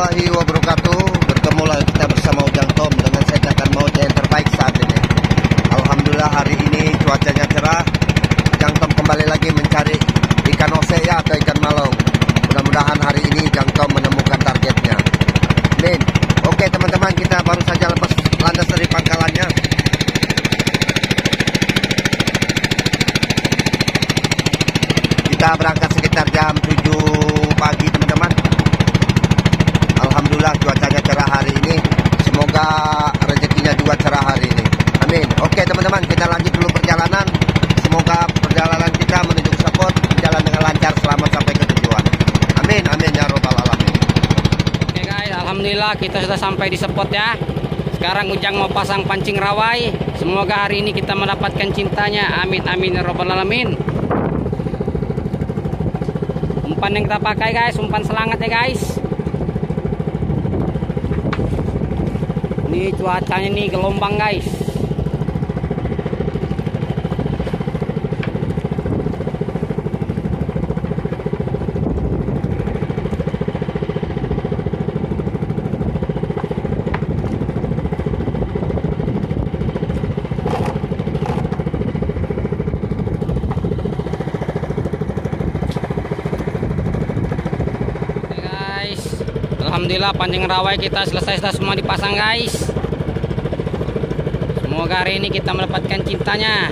warahmatullahi wabarakatuh. Bertemu lagi kita bersama Ujang Tom dengan sejakan maut yang terbaik saat ini. Alhamdulillah hari ini cuacanya cerah. Ujang Tom kembali lagi mencari ikan osea atau ikan malong. Mudah-mudahan hari ini Ujang Tom menemukan targetnya. Amin. Oke teman-teman, kita baru saja lepas landas dari pangkalannya. Kita berangkat sekitar jam 7 pagi teman-teman. Alhamdulillah cuacanya cerah hari ini. Semoga rezekinya juga cerah hari ini. Amin. Oke teman-teman, kita lanjut dulu perjalanan. Semoga perjalanan kita menuju spot berjalan dengan lancar, selamat sampai ke tujuan. Amin, amin ya robbal alamin. Oke guys, alhamdulillah kita sudah sampai di spot ya. Sekarang Ujang mau pasang pancing rawai. Semoga hari ini kita mendapatkan cintanya. Amin, amin ya robbal alamin. Umpan yang kita pakai guys, umpan selangat ya guys. Ini cuacanya nih gelombang guys. Alhamdulillah pancing rawai kita selesai, sudah semua dipasang guys. Semoga hari ini kita mendapatkan cintanya.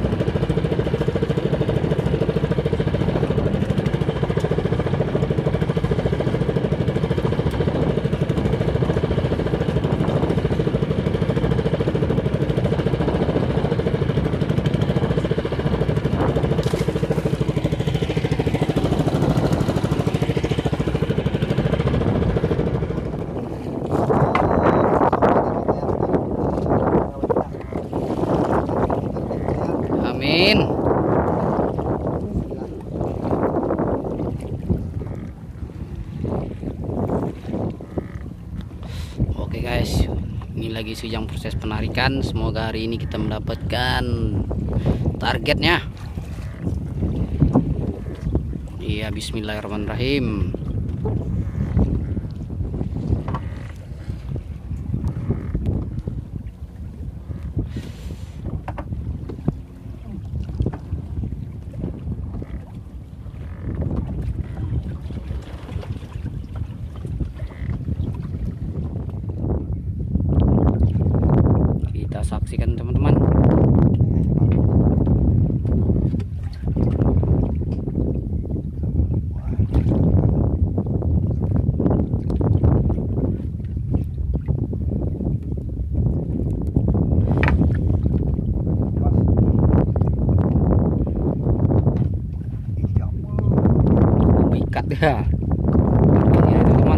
Amin. Oke guys, ini lagi sedang proses penarikan. Semoga hari ini kita mendapatkan targetnya. Iya, bismillahirrahmanirrahim. Saksikan teman-teman. Ikat ya. Ini teman-teman.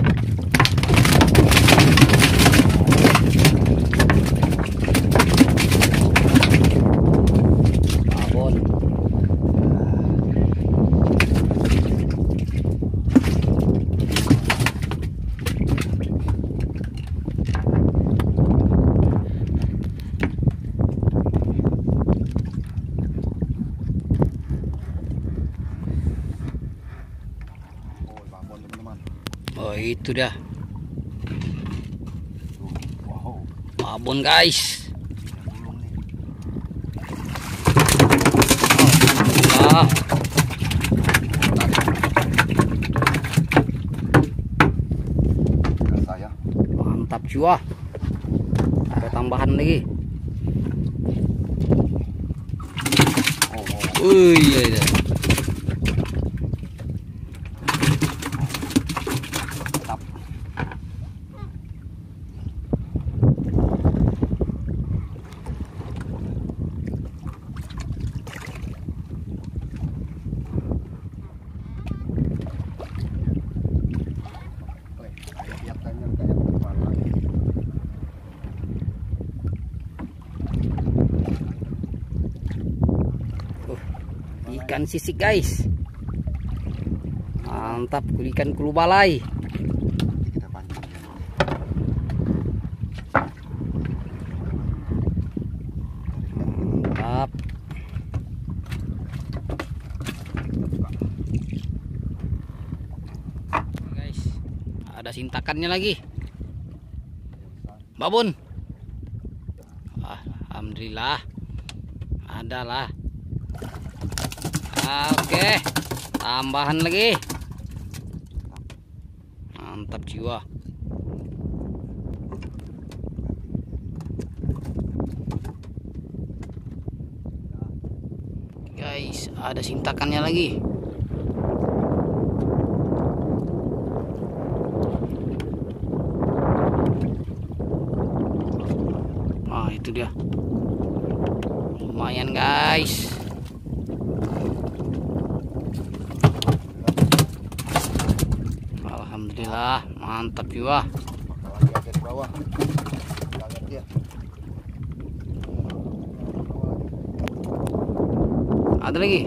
Oh itu dah babon guys. Alhamdulillah. Mantap juga. Ada tambahan lagi. Iya. Ikan sisik guys, mantap. Ikan kulu balai. Mantap guys, Ada sintakannya lagi. Babon. Alhamdulillah. Adalah. Oke. Tambahan lagi. Mantap jiwa. Guys, ada sintakannya lagi. Itu dia. Lumayan guys. Alhamdulillah, mantap juga. Dari bawah. Dia. Ada lagi.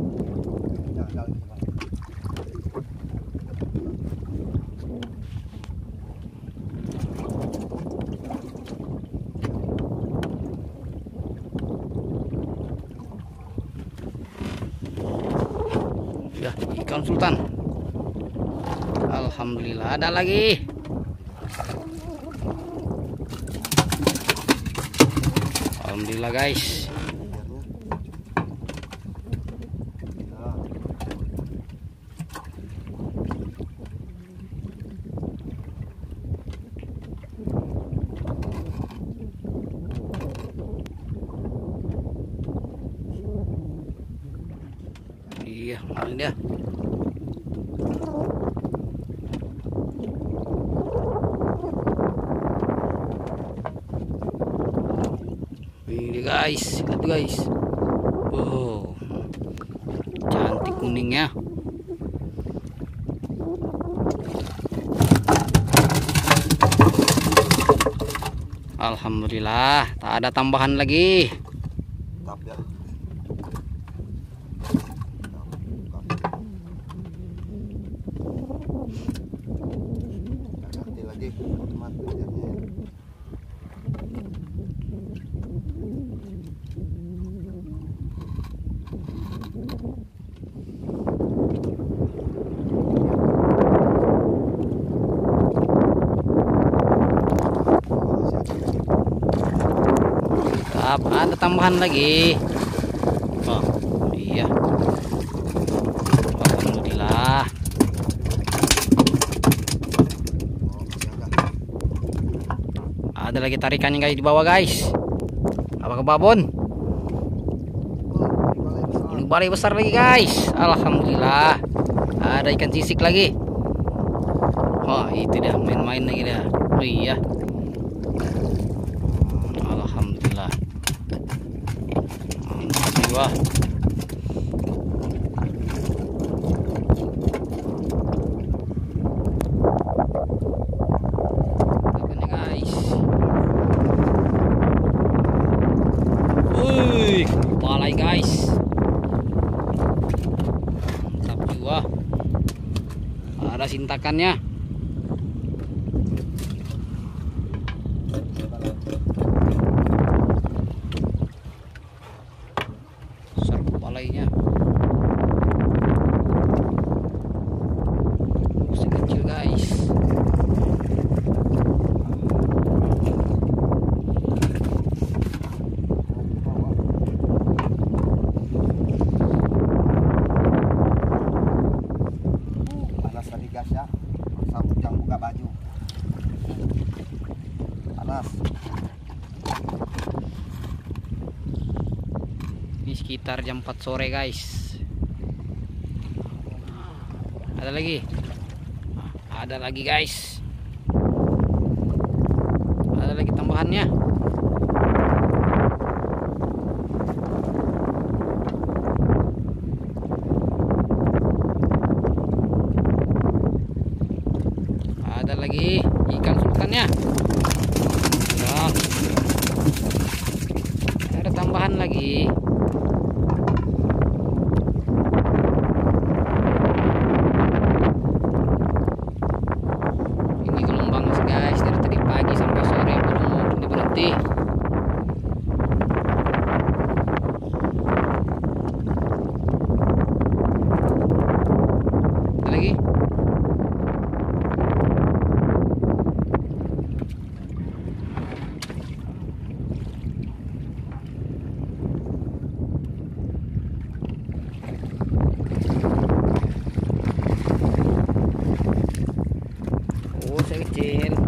Ya, ikan sultan. Alhamdulillah ada lagi. Alhamdulillah guys. Iya, mana dia? Ini guys, lihat guys. Wow, cantik kuningnya. Alhamdulillah, tak ada tambahan lagi. Mantap ya. Nanti lagi mati jadinya. Ada tambahan lagi. Oh iya, alhamdulillah. Ada lagi tarikannya guys di bawah guys. Apa ke babon? Ini balai besar lagi guys. Alhamdulillah. Ada ikan sisik lagi. Oh itu dia, main-main lagi dia. Oh iya. Alhamdulillah. Wah. Ini guys. Wih, balai guys. Mantap juga. Ada sintakannya. Balainya masih kecil guys. Panas tadi gas ya. Sama Ujang buka baju. Panas. Ini sekitar jam 4 sore guys. Ada lagi. Ada lagi guys. Ada lagi tambahannya. Ada lagi ikan sultannya. Ya. Ada tambahan lagi. Ini gelombang guys, dari tadi pagi sampai sore belum berhenti. Ada lagi. pancing